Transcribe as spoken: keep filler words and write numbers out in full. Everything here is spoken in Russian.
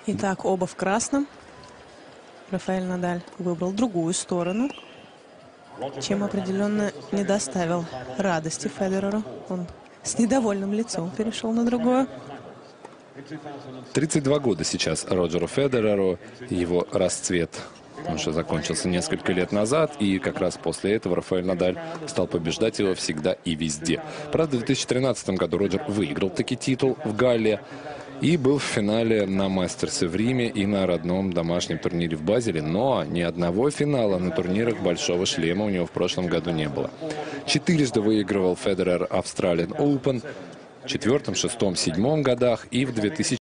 Итак, оба в красном. Рафаэль Надаль выбрал другую сторону, чем определенно не доставил радости Федереру. Он с недовольным лицом перешел на другое. тридцать два года сейчас Роджеру Федереру. Его расцвет уже закончился несколько лет назад, и как раз после этого Рафаэль Надаль стал побеждать его всегда и везде. Правда, в две тысячи тринадцатом году Роджер выиграл таки титул в Галле и был в финале на Мастерсе в Риме и на родном домашнем турнире в Базеле, но ни одного финала на турнирах Большого шлема у него в прошлом году не было. Четырежды выигрывал Федерер Australian Open в четвертом, шестом, седьмом годах и в две тысячи